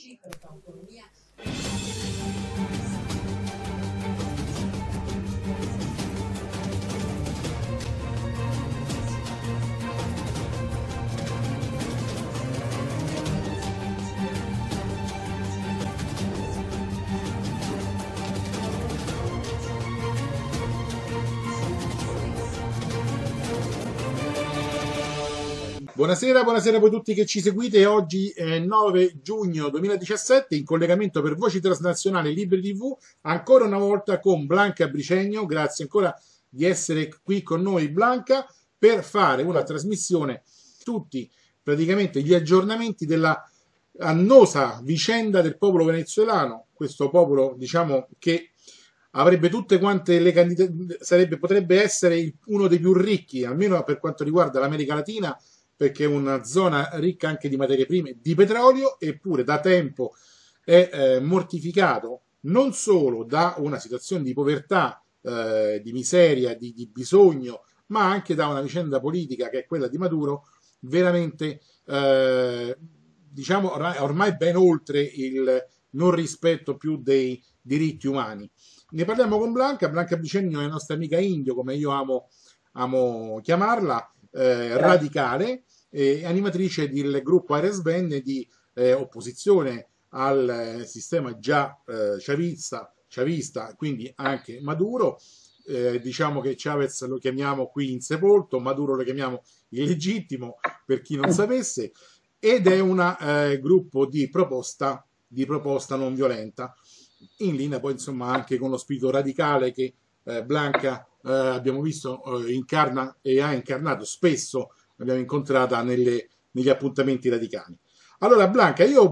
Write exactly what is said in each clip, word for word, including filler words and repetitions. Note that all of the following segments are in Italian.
reciproca autonomia. Buonasera, buonasera a voi tutti che ci seguite. Oggi è nove giugno duemiladiciassette, in collegamento per Voci Transnazionali Liberi tivù, ancora una volta con Blanca Bricegno. Grazie ancora di essere qui con noi, Blanca, per fare una trasmissione, tutti praticamente gli aggiornamenti della annosa vicenda del popolo venezuelano, questo popolo, diciamo, che avrebbe tutte quante le candidature, sarebbe, potrebbe essere uno dei più ricchi, almeno per quanto riguarda l'America Latina, perché è una zona ricca anche di materie prime, di petrolio, eppure da tempo è eh, mortificato non solo da una situazione di povertà, eh, di miseria, di, di bisogno, ma anche da una vicenda politica che è quella di Maduro, veramente eh, diciamo ormai, ormai ben oltre il non rispetto più dei diritti umani. Ne parliamo con Blanca. Blanca Bricegno è la nostra amica indio, come io amo, amo chiamarla, eh, radicale, eh, animatrice del gruppo Aresvenne di eh, opposizione al eh, sistema già eh, chavista, chavista, quindi anche Maduro. Eh, diciamo che Chavez lo chiamiamo qui insepolto, Maduro lo chiamiamo illegittimo, per chi non sapesse, ed è un eh, gruppo di proposta, di proposta non violenta, in linea poi insomma anche con lo spirito radicale che eh, Blanca eh, abbiamo visto eh, incarna e ha incarnato spesso, l'abbiamo incontrata nelle, negli appuntamenti radicali. Allora Blanca, io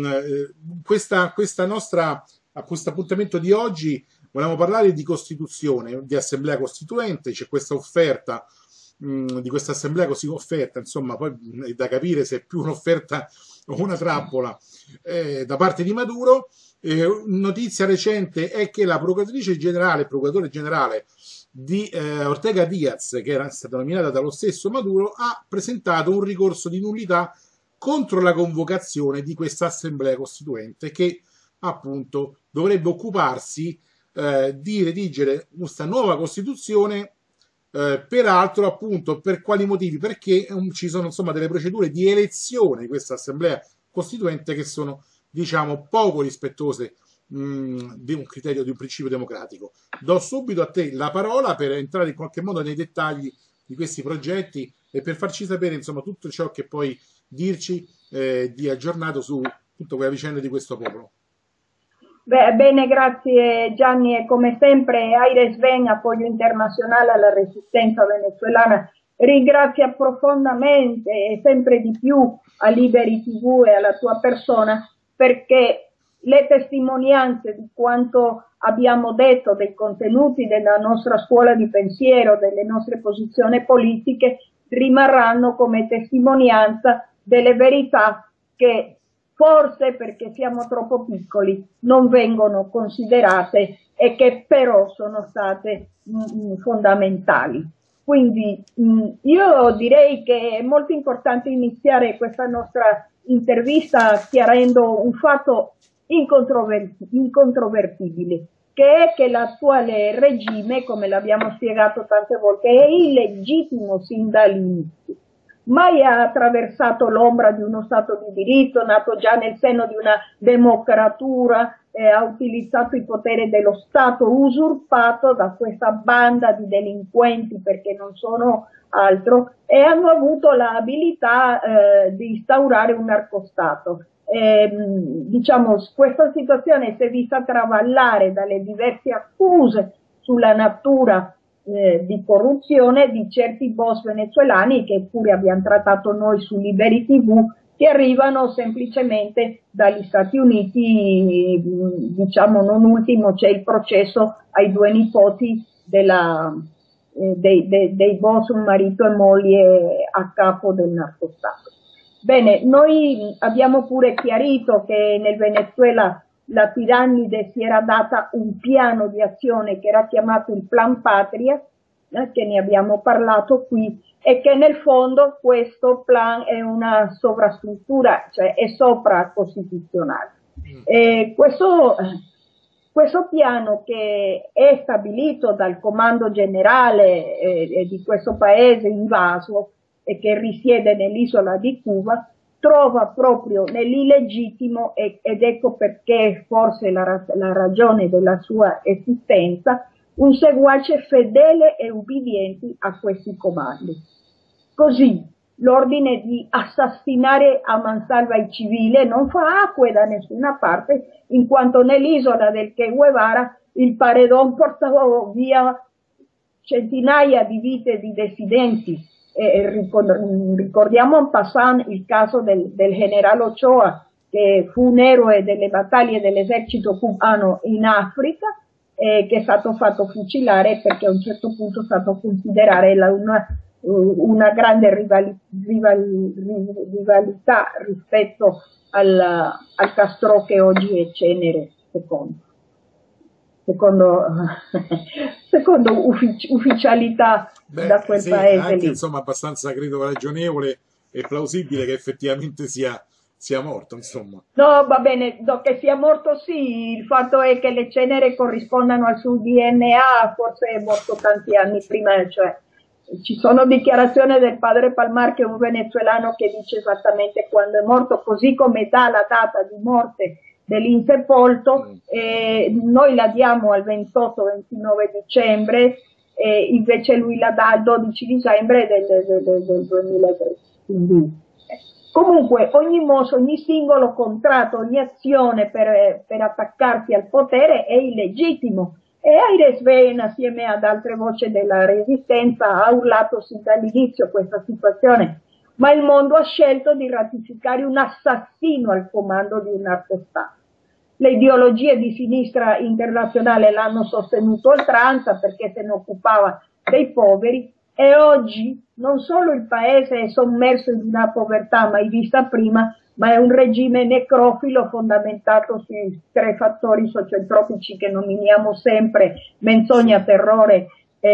mh, questa, questa nostra, a questo appuntamento di oggi volevamo parlare di Costituzione, di Assemblea Costituente. C'è questa offerta mh, di questa Assemblea così offerta, insomma poi è da capire se è più un'offerta o una trappola eh, da parte di Maduro. Eh, notizia recente è che la procuratrice generale, procuratore generale di eh, Ortega Diaz, che era stata nominata dallo stesso Maduro, ha presentato un ricorso di nullità contro la convocazione di questa Assemblea Costituente, che appunto dovrebbe occuparsi eh, di redigere questa nuova Costituzione. Eh, peraltro, appunto, per quali motivi? Perché um, ci sono insomma delle procedure di elezione di questa Assemblea Costituente che sono, diciamo, poco rispettose mh, di un criterio, di un principio democratico. Do subito a te la parola per entrare in qualche modo nei dettagli di questi progetti e per farci sapere insomma tutto ciò che puoi dirci eh, di aggiornato su tutta quella vicenda di questo popolo. Beh, bene, grazie Gianni, e come sempre Aresven, appoggio internazionale alla resistenza venezuelana, ringrazia profondamente e sempre di più a Liberi tivù e alla tua persona, perché le testimonianze di quanto abbiamo detto, dei contenuti della nostra scuola di pensiero, delle nostre posizioni politiche, rimarranno come testimonianza delle verità che forse perché siamo troppo piccoli non vengono considerate e che però sono state mh, fondamentali. Quindi mh, io direi che è molto importante iniziare questa nostra intervista chiarendo un fatto incontroverti- incontrovertibile, che è che l'attuale regime, come l'abbiamo spiegato tante volte, è illegittimo sin dall'inizio. Mai ha attraversato l'ombra di uno Stato di diritto, nato già nel seno di una democratura, eh, ha utilizzato il potere dello Stato usurpato da questa banda di delinquenti, perché non sono altro, e hanno avuto l'abilità eh, di instaurare un narcostato. Eh, diciamo, questa situazione si è vista travallare dalle diverse accuse sulla natura Eh, di corruzione di certi boss venezuelani, che pure abbiamo trattato noi su Liberi tivù, che arrivano semplicemente dagli Stati Uniti. Diciamo, non ultimo c'è il processo ai due nipoti della, eh, dei, dei, dei boss, un marito e moglie a capo del narcostato. Bene, noi abbiamo pure chiarito che nel Venezuela la tirannide si era data un piano di azione che era chiamato il Plan Patria, eh, che ne abbiamo parlato qui, e che nel fondo questo plan è una sovrastruttura, cioè è sovracostituzionale. Eh, questo, questo piano che è stabilito dal comando generale eh, di questo paese invaso e che risiede nell'isola di Cuba trova proprio nell'illegittimo, ed ecco perché forse la, la ragione della sua esistenza, un seguace fedele e ubbidiente a questi comandi. Così l'ordine di assassinare a mansalva i civili non fa acque da nessuna parte, in quanto nell'isola del Che Guevara il paredón portava via centinaia di vite di dissidenti. Eh, ricordiamo en passant il caso del, del generale Ochoa, che fu un eroe delle battaglie dell'esercito cubano in Africa, eh, che è stato fatto fucilare perché a un certo punto è stato considerato la, una, una grande rivali, rivali, rivalità rispetto al, al Castro che oggi è cenere, secondo. Secondo, secondo uffic ufficialità Beh, da quel sì, paese anche, lì. Insomma, abbastanza credo ragionevole e plausibile che effettivamente sia, sia morto, insomma. No, va bene, no, che sia morto sì, il fatto è che le ceneri corrispondano al suo D N A, forse è morto tanti anni prima, cioè ci sono dichiarazioni del padre Palmar, che è un venezuelano, che dice esattamente quando è morto, così come dà la data di morte dell'insepolto, mm. eh, noi la diamo al ventotto ventinove dicembre, eh, invece lui la dà al dodici dicembre del, del, del, del duemilatré. Quindi, eh. Comunque ogni mosso, ogni singolo contratto, ogni azione per, per attaccarsi al potere è illegittimo, e Aires Svein, assieme ad altre voci della resistenza, ha urlato sin dall'inizio questa situazione, ma il mondo ha scelto di ratificare un assassino al comando di un narcostato. Le ideologie di sinistra internazionale l'hanno sostenuto a oltranza perché se ne occupava dei poveri, e oggi non solo il paese è sommerso in una povertà mai vista prima, ma è un regime necrofilo fondamentato sui tre fattori sociotropici che nominiamo sempre: menzogna, terrore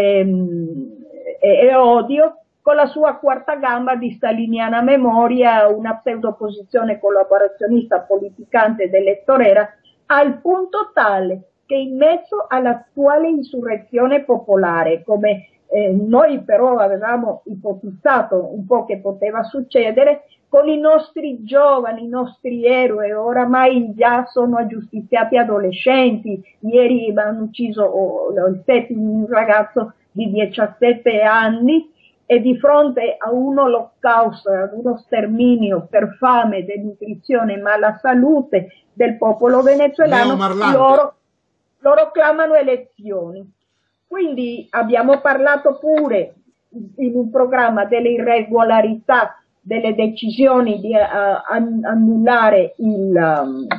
ehm, e, e odio, con la sua quarta gamba di staliniana memoria, una pseudoposizione collaborazionista politicante ed elettorera, al punto tale che in mezzo all'attuale insurrezione popolare, come eh, noi però avevamo ipotizzato un po' che poteva succedere, con i nostri giovani, i nostri eroi, oramai già sono aggiustiziati adolescenti. Ieri hanno ucciso oh, il settimo, un ragazzo di diciassette anni, e di fronte a un olocausto, ad uno sterminio per fame, denutrizione, mala salute del popolo venezuelano, loro, loro clamano elezioni. Quindi abbiamo parlato pure in un programma delle irregolarità, delle decisioni di uh, annullare il, um,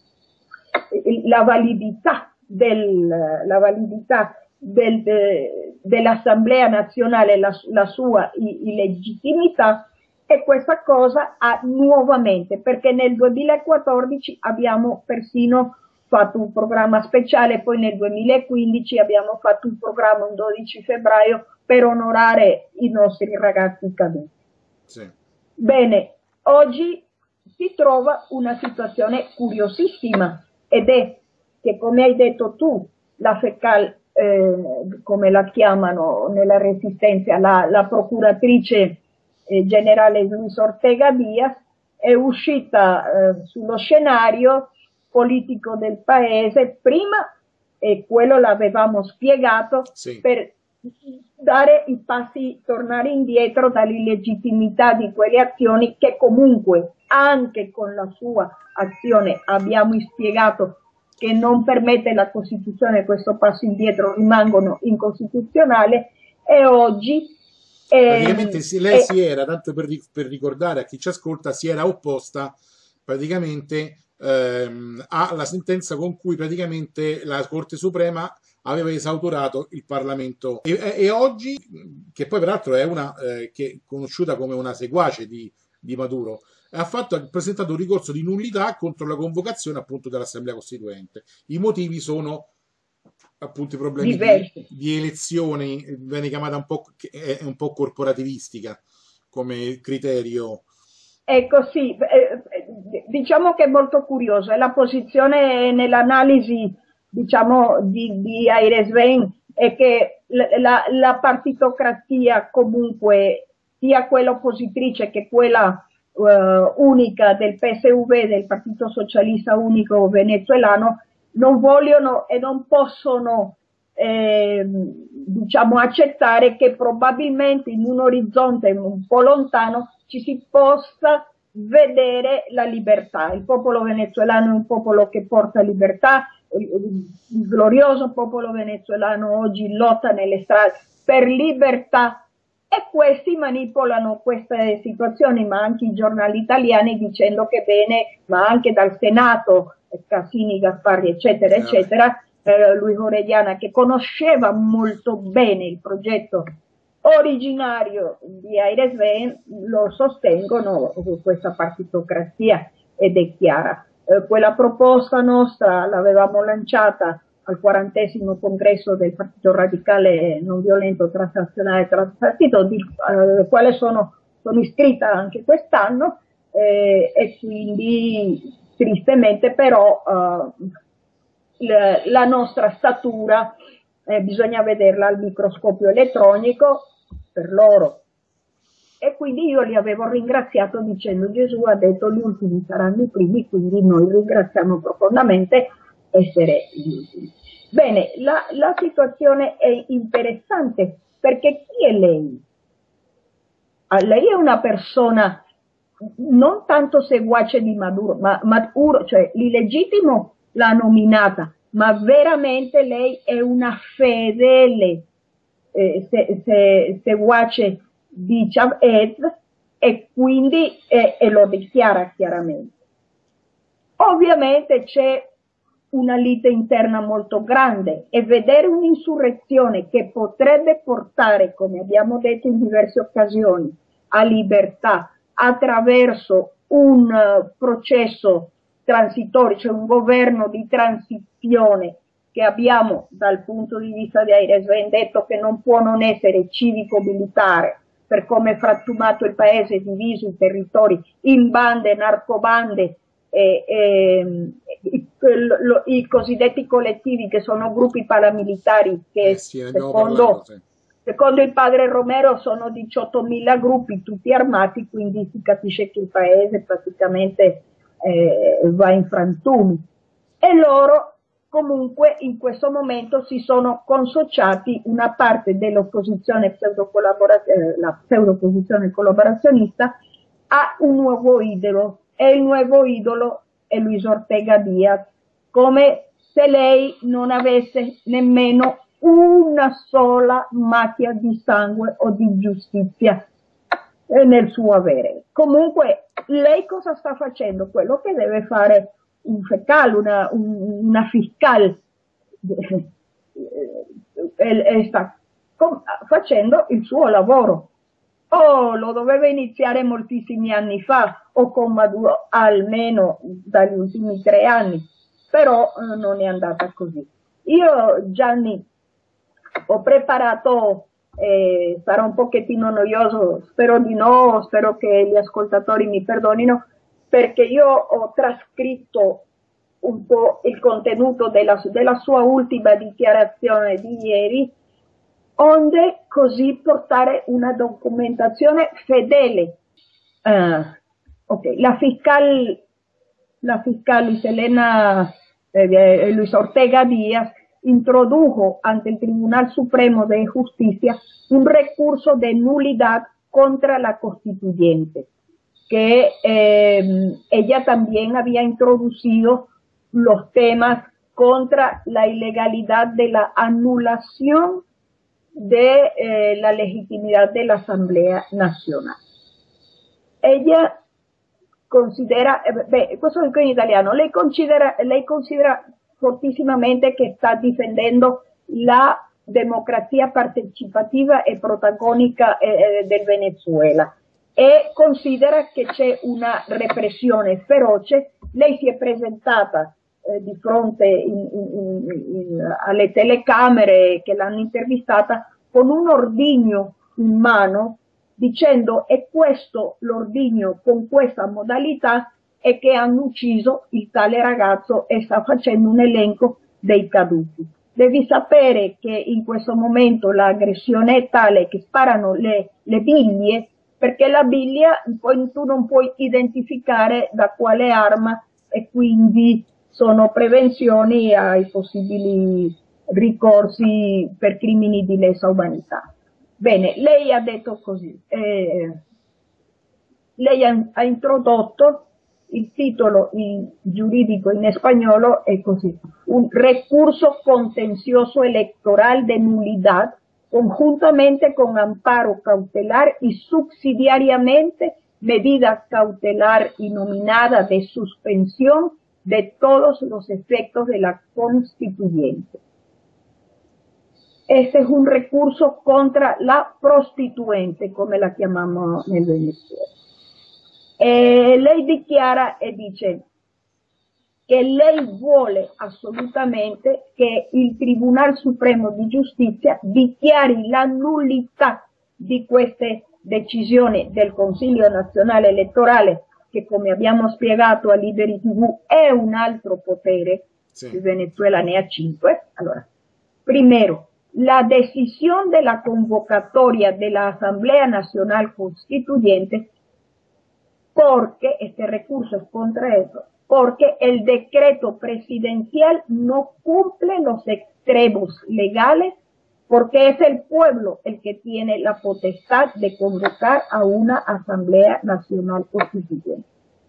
la validità del, la validità del, de, dell'Assemblea nazionale, la, la sua illegittimità, e questa cosa ha nuovamente, perché nel duemilaquattordici abbiamo persino fatto un programma speciale, poi nel duemilaquindici abbiamo fatto un programma il dodici febbraio per onorare i nostri ragazzi caduti. Sì. Bene, oggi si trova una situazione curiosissima, ed è che, come hai detto tu, la FECAL, eh, come la chiamano nella resistenza, la, la procuratrice eh, generale Luis Ortega Diaz, è uscita eh, sullo scenario politico del paese prima, e quello l'avevamo spiegato, sì, per dare i passi, tornare indietro dall'illegittimità di quelle azioni che comunque anche con la sua azione abbiamo spiegato che non permette la Costituzione, questo passo indietro, rimangono incostituzionali. E oggi praticamente ehm, lei eh, si era, tanto per, per ricordare a chi ci ascolta, si era opposta praticamente ehm, alla sentenza con cui praticamente la Corte Suprema aveva esautorato il Parlamento, e, e oggi, che poi peraltro è una eh, che è conosciuta come una seguace di, di Maduro, ha, fatto, ha presentato un ricorso di nullità contro la convocazione appunto dell'Assemblea Costituente. I motivi sono appunto i problemi di, di elezioni, viene chiamata un po', è un po' corporativistica come criterio. Ecco, sì, diciamo che è molto curioso, e la posizione nell'analisi, diciamo, di, di Aires Wein è che la, la partitocrazia comunque, sia quella oppositrice che quella uh, unica del P S U V, del Partito Socialista Unico Venezuelano, non vogliono e non possono eh, diciamo accettare che probabilmente in un orizzonte un po' lontano ci si possa vedere la libertà. Il popolo venezuelano è un popolo che porta libertà, il glorioso popolo venezuelano oggi lotta nelle strade per libertà, e questi manipolano queste situazioni, ma anche i giornali italiani, dicendo che bene, ma anche dal Senato, Casini, Gasparri, eccetera, eccetera, eh, Luis Orellana, che conosceva molto bene il progetto originario di Aires Wein, lo sostengono questa partitocrazia, ed è chiara. Eh, quella proposta nostra l'avevamo lanciata al quarantesimo congresso del Partito Radicale Non Violento Transnazionale Transpartito, di eh, quale sono, sono iscritta anche quest'anno, eh, e quindi tristemente però eh, la, la nostra statura eh, bisogna vederla al microscopio elettronico per loro. E quindi io li avevo ringraziato dicendo: Gesù ha detto gli ultimi saranno i primi, quindi noi ringraziamo profondamente essere gli ultimi. Bene, la, la situazione è interessante, perché chi è lei? Ah, lei è una persona non tanto seguace di Maduro, ma Maduro, cioè l'illegittimo l'ha nominata, ma veramente lei è una fedele eh, se, se, seguace di Chavez, e quindi eh, e lo dichiara chiaramente. Ovviamente c'è una lite interna molto grande, e vedere un'insurrezione che potrebbe portare, come abbiamo detto in diverse occasioni, a libertà attraverso un uh, processo transitorio, cioè un governo di transizione che abbiamo dal punto di vista di Aires Wein detto che non può non essere civico-militare, per come è frantumato il paese, diviso in territori, in bande, narcobande, e, e, i, lo, i cosiddetti collettivi, che sono gruppi paramilitari che eh sì, secondo, parlato, sì. secondo il padre Romero sono diciottomila gruppi tutti armati, quindi si capisce che il paese praticamente eh, va in frantumi, e loro comunque in questo momento si sono consociati, una parte dell'opposizione pseudo-collaborazionista, eh, la pseudo-opposizione collaborazionista, a un nuovo idolo, e il nuovo idolo è Luis Ortega Diaz, come se lei non avesse nemmeno una sola macchia di sangue o di giustizia nel suo avere. Comunque lei cosa sta facendo? Quello che deve fare un fecal, una, un, una fiscal, e, e sta com, facendo il suo lavoro. Oh, lo doveva iniziare moltissimi anni fa, o con Maduro almeno dagli ultimi tre anni, però eh, non è andata così. Io, Gianni, ho preparato, eh, sarà un pochettino noioso, spero di no, spero che gli ascoltatori mi perdonino, perché io ho trascritto un po' il contenuto della, della sua ultima dichiarazione di ieri, onde così portare una documentazione fedele. Uh, okay. La fiscal, la fiscal Elena eh, Luis Ortega Díaz introdujo ante el Tribunal Supremo de Justicia un recurso de nulidad contra la constituyente, que eh, ella también había introducido los temas contra la ilegalidad de la anulación de eh, la legitimidad de la Asamblea Nacional. Ella considera, eh, beh, questo dico in italiano, lei considera, lei considera fortissimamente che sta difendendo la democrazia partecipativa e protagonica eh, del Venezuela, e considera che c'è una repressione feroce. Lei si è presentata eh, di fronte in, in, in, alle telecamere che l'hanno intervistata con un ordigno in mano, dicendo: è questo l'ordigno, con questa modalità e che hanno ucciso il tale ragazzo e sta facendo un elenco dei caduti. Devi sapere che in questo momento l'aggressione è tale che sparano le, le biglie, perché la biglia poi tu non puoi identificare da quale arma e quindi sono prevenzioni ai possibili ricorsi per crimini di lesa umanità. Bene, lei ha detto così, eh, lei ha, ha introdotto il titolo in giuridico in spagnolo è così: un recurso contencioso electoral de nulidad conjuntamente con amparo cautelar y subsidiariamente medida cautelar y nominada de suspensión de todos los efectos de la constituyente. Este es un recurso contra la prostituente, come la chiamiamo nel Venezuela. E lei dichiara e dice che lei vuole assolutamente che il Tribunale Supremo di Giustizia dichiari la nullità di queste decisioni del Consiglio Nazionale Elettorale, che come abbiamo spiegato a Liberi tivù è un altro potere, sì. Il Venezuela ne ha cinque. Allora, primero, la decisión de la convocatoria de la Asamblea Nacional Constituyente, porque este recurso es contra eso, porque el decreto presidencial no cumple los extremos legales, porque es el pueblo el que tiene la potestad de convocar a una Asamblea Nacional Constituyente.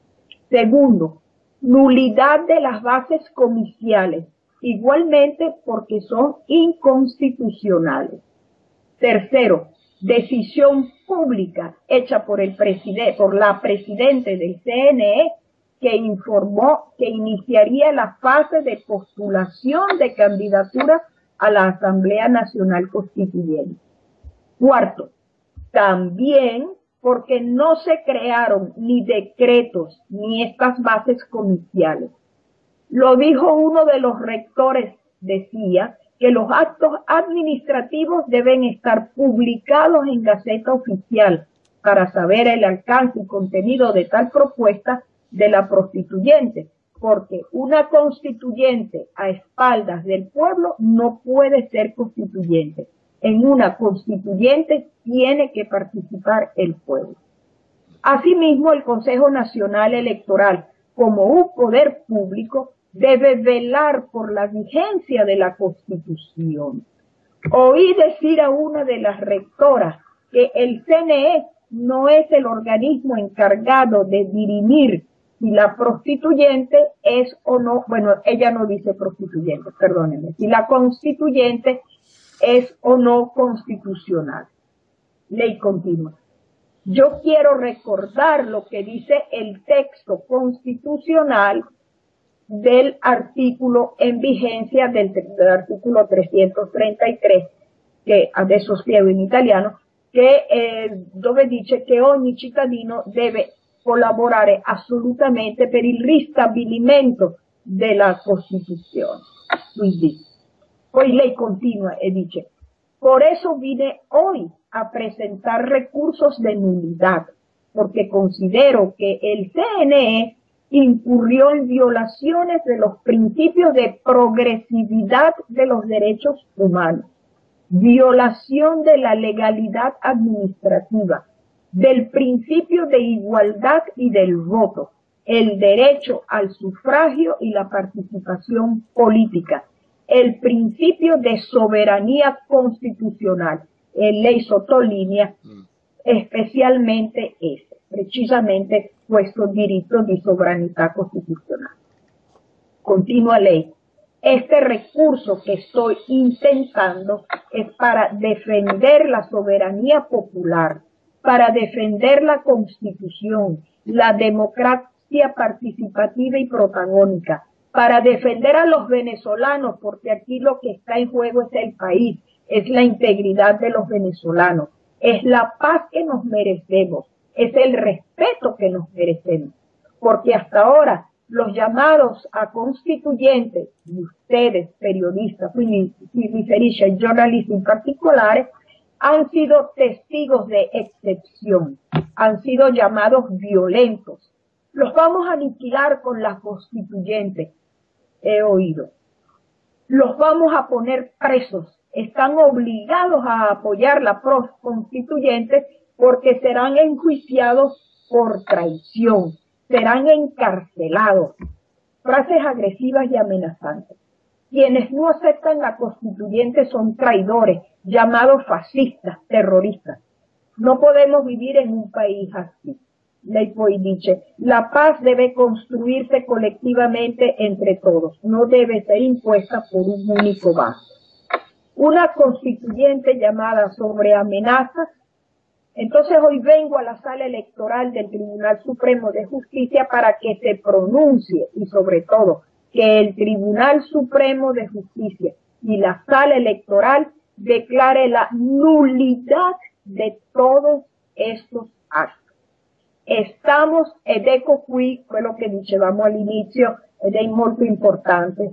Segundo, nulidad de las bases comiciales, igualmente porque son inconstitucionales. Tercero, decisión pública hecha por el presidente, por la presidente del C N E, que informó que iniciaría la fase de postulación de candidaturas a la Asamblea Nacional Constituyente. Cuarto, también porque no se crearon ni decretos ni estas bases comiciales. Lo dijo uno de los rectores, decía que los actos administrativos deben estar publicados en Gaceta Oficial para saber el alcance y contenido de tal propuesta de la prostituyente, porque una constituyente a espaldas del pueblo no puede ser constituyente. En una constituyente tiene que participar el pueblo. Asimismo, el Consejo Nacional Electoral, como un poder público, debe velar por la vigencia de la Constitución. Oí decir a una de las rectoras que el C N E no es el organismo encargado de dirimir si la prostituyente es o no, bueno, ella no dice prostituyente, perdónenme, si la constituyente es o no constitucional. Ley continua. Yo quiero recordar lo que dice el texto constitucional del artículo en vigencia del, del artículo trecentostrenta e tre, che adesso spiego in italiano, che eh, dove dice che ogni cittadino deve collaborare assolutamente per il ristabilimento della Costituzione. Quindi, poi lei continua e dice: por eso vine hoy a presentar recursos de nulidad, porque considero que el C N E incurrió en violaciones de los principios de progresividad de los derechos humanos, violación de la legalidad administrativa, del principio de igualdad y del voto, el derecho al sufragio y la participación política, el principio de soberanía constitucional. E lei sottolinea especialmente ese, precisamente questo diritto di sovranità costituzionale. Continúa ley. Este recurso que estoy intentando es para defender la soberanía popular, para defender la Constitución, la democracia participativa y protagónica, para defender a los venezolanos, porque aquí lo que está en juego es el país, es la integridad de los venezolanos, es la paz que nos merecemos, es el respeto que nos merecemos, porque hasta ahora los llamados a constituyentes, y ustedes periodistas, quindi si riferisce ai giornalisti in particolare, han sido testigos de excepción, han sido llamados violentos, Los vamos a aniquilar con la constituyente, he oído. Los vamos a poner presos. Están obligados a apoyar la constituyente porque serán enjuiciados por traición, serán encarcelados. Frases agresivas y amenazantes. Quienes no aceptan la constituyente son traidores, llamados fascistas, terroristas. No podemos vivir en un país así. Leipoi dice, la paz debe construirse colectivamente entre todos, no debe ser impuesta por un único bando. Una constituyente llamada sobre amenazas. Entonces hoy vengo a la sala electoral del Tribunal Supremo de Justicia para que se pronuncie y sobre todo que el Tribunal Supremo de Justicia y la sala electoral declare la nulidad de todos estos actos. Estamos, ed ecco qui quello che dicevamo all'inizio ed è molto importante,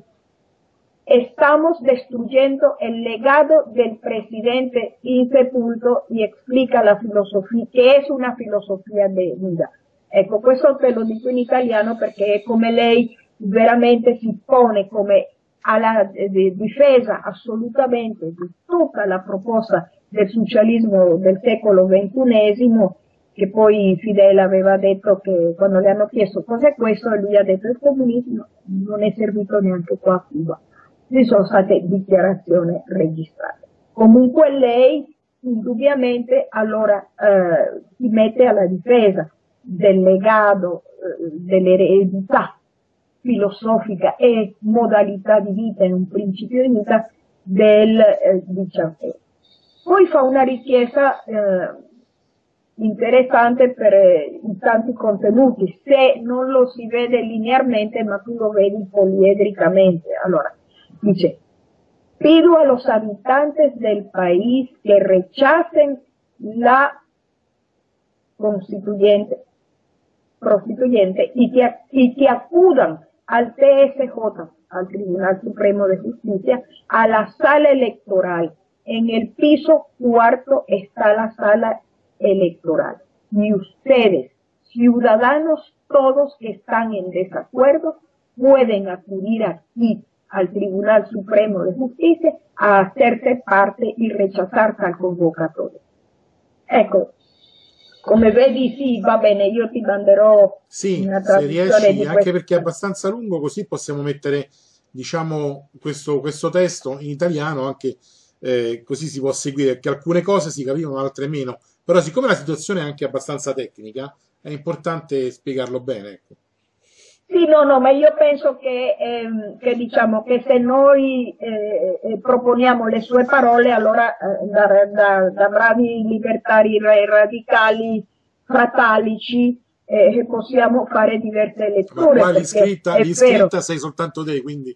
estamos destruyendo el legado del presidente insepulto y explica la filosofia, che è una filosofia di vita. Ecco, questo te lo dico in italiano perché come lei veramente si pone come alla eh, difesa assolutamente di tutta la proposta del socialismo del secolo ventunesimo, che poi Fidel aveva detto che quando le hanno chiesto cos'è questo, lui ha detto il comunismo non è servito neanche qua a Cuba. Ci sono state dichiarazioni registrate. Comunque lei, indubbiamente, allora eh, si mette alla difesa del legado, eh, dell'eredità filosofica e modalità di vita, in un principio di vita del eh, diciannovesimo. Poi fa una richiesta eh, interessante per eh, i tanti contenuti, se non lo si vede linearmente ma tu lo vedi poliedricamente. Allora, dice, pido a los habitantes del país que rechacen la constituyente, constituyente y que, y que acudan al T S J, al Tribunal Supremo de Justicia, a la sala electoral. En el piso cuarto está la sala electoral. Y ustedes, ciudadanos todos que están en desacuerdo, pueden acudir aquí al Tribunal Supremo de Justicia a hacerse parte y rechazar tal convocatoria. Ecco, come vedi, sì, va bene, io ti manderò sì, una se traduzione riesci, di anche questo. perché è abbastanza lungo, così possiamo mettere, diciamo, questo, questo testo in italiano, anche eh, così si può seguire, perché alcune cose si capiscono, altre meno. Però siccome la situazione è anche abbastanza tecnica, è importante spiegarlo bene, ecco. Sì, no, no, ma io penso che, ehm, che diciamo che se noi eh, eh, proponiamo le sue parole, allora eh, da, da, da bravi libertari ra- radicali, fratalici, eh, possiamo fare diverse Ma letture, qua perché l'iscritta, è vero. l'iscritta sei soltanto te, quindi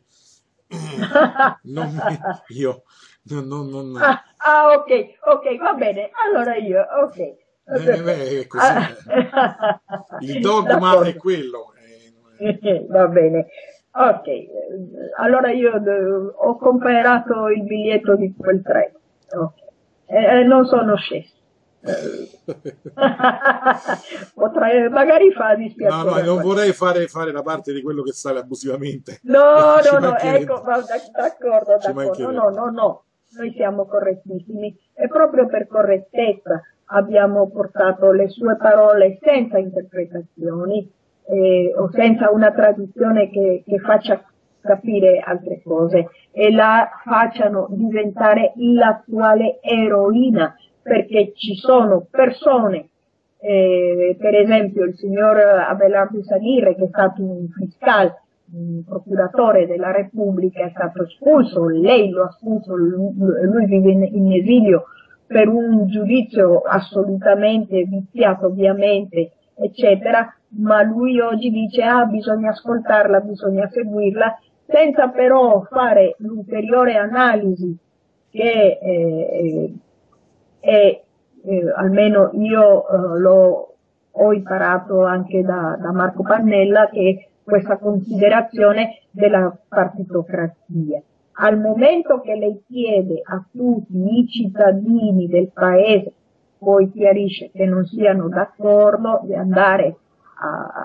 non mi- io non, non, non- Ah, ah, ok, ok, va bene, allora io, ok. eh, beh, è così, eh. Il dogma D'accordo. è quello. eh, Va bene, ok, eh, allora io eh, ho comprato il biglietto di quel treno, okay. eh, non sono sceso. Potrei, magari fa No, dispiacere. no, a non qualcuno. vorrei fare, fare la parte di quello che sale abusivamente. No, Ci no, no, mancherebbe. ecco, va- d'ac- d'accordo, Ci d'accordo, mancherebbe. no, no, no, noi siamo correttissimi e proprio per correttezza abbiamo portato le sue parole senza interpretazioni eh, o senza una traduzione che, che faccia capire altre cose e la facciano diventare l'attuale eroina, perché ci sono persone, eh, per esempio il signor Abelardo Saguirre, che è stato un fiscal, un procuratore della Repubblica, è stato espulso, lei lo ha espulso, lui, lui vive in, in esilio per un giudizio assolutamente viziato ovviamente, eccetera, ma lui oggi dice ah bisogna ascoltarla, bisogna seguirla, senza però fare l'ulteriore analisi che eh, è, eh, almeno io eh, l'ho ho imparato anche da, da Marco Pannella, che questa considerazione della partitocrazia. Al momento che lei chiede a tutti i cittadini del paese, poi chiarisce che non siano d'accordo, di andare a, a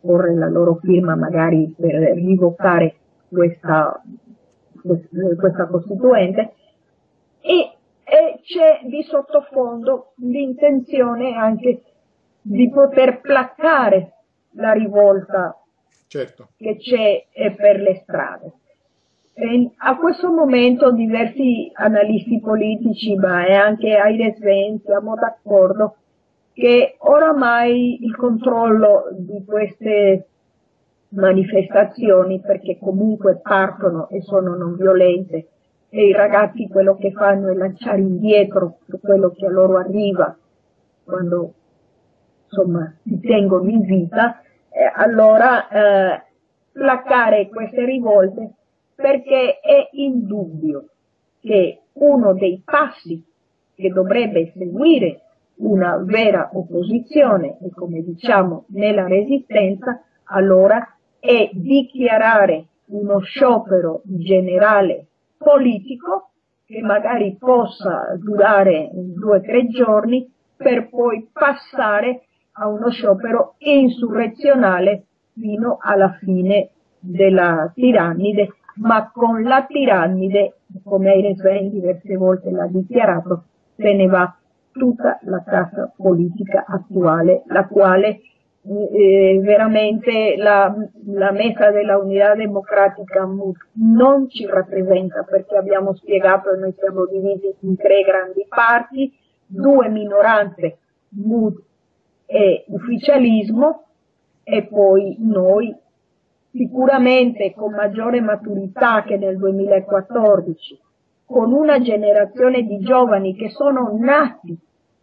porre la loro firma magari per rivocare questa, questa Costituente, e, e c'è di sottofondo l'intenzione anche di poter placare la rivolta certo. che c'è per le strade. E a questo momento diversi analisti politici, ma e anche Aires Ven, siamo d'accordo che oramai il controllo di queste manifestazioni, perché comunque partono e sono non violente, e i ragazzi quello che fanno è lanciare indietro quello che a loro arriva quando insomma si tengono in vita, eh, allora eh, placare queste rivolte, perché è indubbio che uno dei passi che dovrebbe seguire una vera opposizione, e come diciamo nella resistenza, allora è dichiarare uno sciopero generale politico che magari possa durare due o tre giorni, per poi passare a uno sciopero insurrezionale fino alla fine della tirannide, ma con la tirannide, come Aires Ven diverse volte l'ha dichiarato, se ne va tutta la classe politica attuale, la quale eh, veramente la, la mesa della Unità Democratica M U D non ci rappresenta, perché abbiamo spiegato, noi siamo divisi in tre grandi parti, due minoranze, M U D e ufficialismo, e poi noi, sicuramente con maggiore maturità che nel duemilaquattordici, con una generazione di giovani che sono nati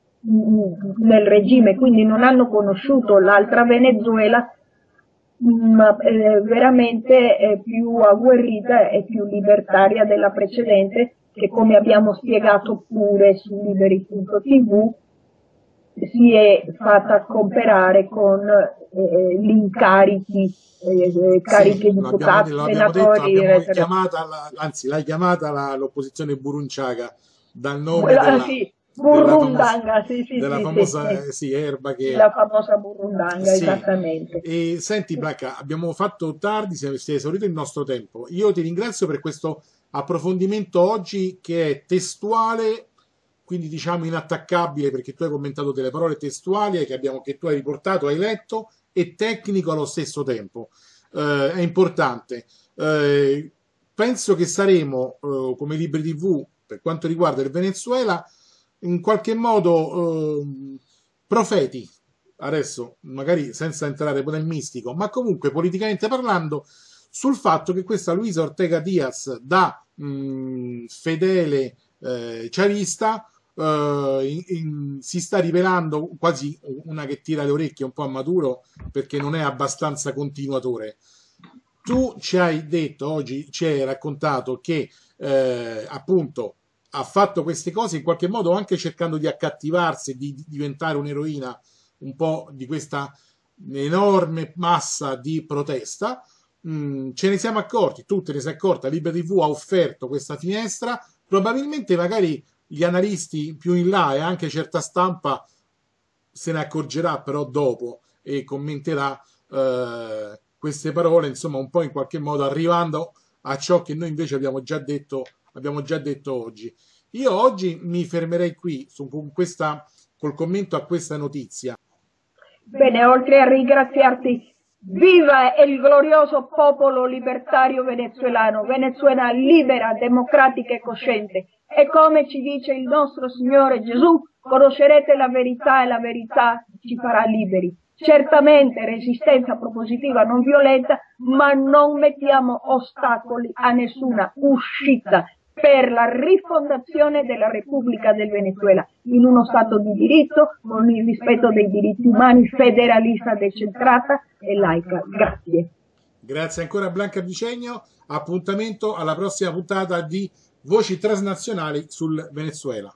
nel regime, quindi non hanno conosciuto l'altra Venezuela, ma eh, veramente è più agguerrita e più libertaria della precedente, che come abbiamo spiegato pure su liberi punto tv si è fatta comperare con eh, gli incarichi, eh, cariche sì, di deputati, senatori, detto, l'abbiamo chiamata la, anzi l'hai chiamata l'opposizione burrunciaga dal nome Quella, della, sì, burrundanga, sì, sì, della sì, famosa sì, sì, erba che la famosa burrundanga, sì. Esattamente. E senti Blanca, abbiamo fatto tardi, si è esaurito il nostro tempo. Io ti ringrazio per questo approfondimento oggi, che è testuale, quindi diciamo inattaccabile, perché tu hai commentato delle parole testuali che, abbiamo, che tu hai riportato, hai letto, e tecnico allo stesso tempo. Eh, è importante. Eh, penso che saremo, eh, come Libri tivù, per quanto riguarda il Venezuela, in qualche modo eh, profeti, adesso magari senza entrare nel mistico, ma comunque politicamente parlando, sul fatto che questa Luisa Ortega Diaz, da mh, fedele eh, chavista, Uh, in, in, si sta rivelando quasi una che tira le orecchie un po' a Maduro, perché non è abbastanza continuatore. Tu ci hai detto oggi, ci hai raccontato che eh, appunto ha fatto queste cose in qualche modo anche cercando di accattivarsi, di, di diventare un'eroina un po' di questa enorme massa di protesta. Mm, ce ne siamo accorti, tu te ne sei accorta, Liberi tivù ha offerto questa finestra, probabilmente magari gli analisti più in là e anche certa stampa se ne accorgerà però dopo e commenterà eh, queste parole, insomma un po' in qualche modo arrivando a ciò che noi invece abbiamo già detto, abbiamo già detto oggi. Io oggi mi fermerei qui su, con questa, col commento a questa notizia. Bene, oltre a ringraziarti, viva il glorioso popolo libertario venezuelano, Venezuela libera, democratica e cosciente. E come ci dice il nostro Signore Gesù, conoscerete la verità e la verità ci farà liberi. Certamente resistenza propositiva non violenta, ma non mettiamo ostacoli a nessuna uscita per la rifondazione della Repubblica del Venezuela in uno Stato di diritto, con il rispetto dei diritti umani, federalista, decentrata e laica. Grazie. Grazie ancora Blanca Bicegno, appuntamento alla prossima puntata di Voci Transnazionali sul Venezuela.